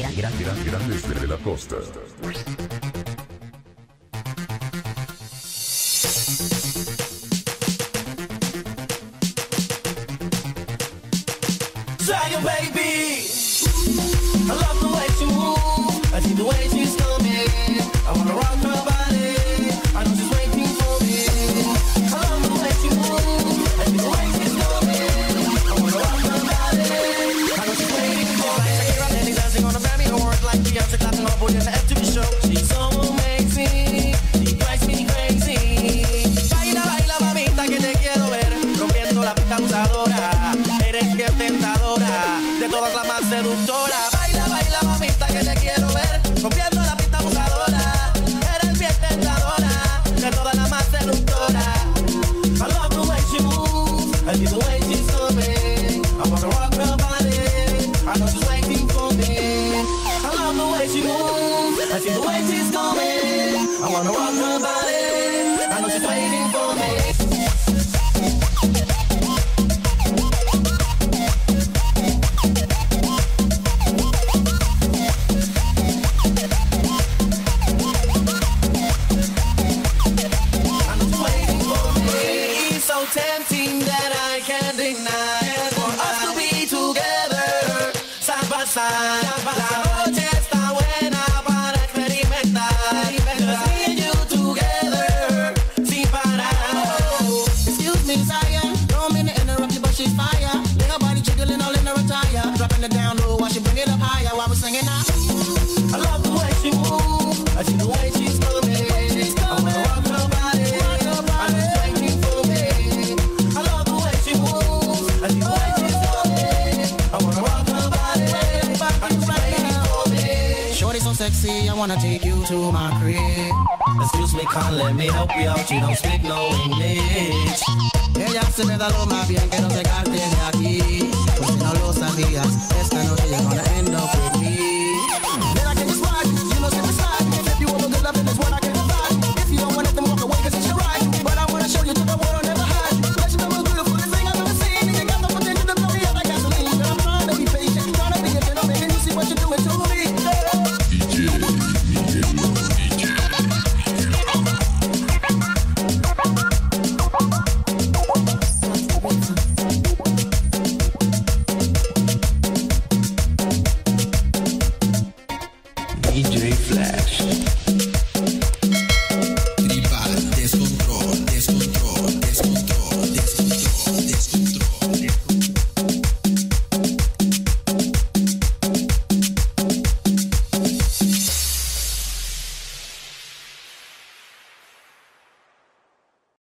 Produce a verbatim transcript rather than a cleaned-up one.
Italia. Gran- Grandes de la Costa. Zion, baby, I love the way she moves. I see the way she's coming. I wanna rock her body. I know she's waiting for me. I love the way she moves. I see the way she's coming. I wanna rock her body. I know she's waiting for me. Like Shakira, Lenny dancing on a Grammy Award, like Beyonce clapping her booty in the M T V show. She's so amazing. She drives me crazy. Baila, baila, mamita, que te quiero ver rompiendo la pista abusadora. Eres bien tentadora, de todas las más seductora. Baila, baila, mamita, que te quiero ver rompiendo la pista abusadora. Eres bien tentadora, de todas las más seductora. I love the way she moves, I see the way she's coming. I wanna rock her body, I know she's waiting for me. I love the way she moves, I see the way she's coming. I wanna rock her body, I know she's waiting for me. Tempting that I can't deny. For us to be together, side by side. La noche está buena para experimentar. Just me and you together, sin parar. Excuse me, Zion, don't mean to interrupt you, but she's fire. Lay her body jiggling all in her attire, dropping it down low while she bring it up higher while we're singing out. I love the way she moves, I see the way she's coming. I wanna rock her body, I know she's waiting for me. I love the way she moves, I see the way she's coming. I wanna rock her body, I know she's waiting for me. Shorty so sexy, I wanna take you to my crib. Excuse me, can't let me help you out, you don't speak no English. Ella se me da lo más bien, quiero sacarte de aquí. Pues si no lo sabías, esta noche you're gonna end up with me. Then I can just ride, you know, sit beside. If you want a good loving, that's what I can provide. If you don't want it, then walk away, cause it's your right. But I wanna show you to the world I'll never hide. Let you know it's beautiful, this thing I've never seen. You got the potential to blow me up like gasoline. But I'm trying to be patient, trying to be a gentleman, and you see what you're doing to me. D J Miguel, D J D J Flash.